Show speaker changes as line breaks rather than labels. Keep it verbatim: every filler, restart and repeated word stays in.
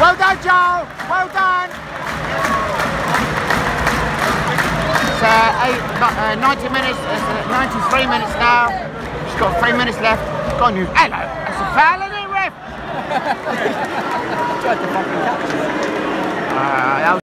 Well done, Joel. Well done. It's uh, eight, uh, ninety minutes, uh, ninety-three minutes now. She's got three minutes left. Go on, you. Hello. That's a foul, isn't it, ref?
Tried to fucking catch it.
Uh, that was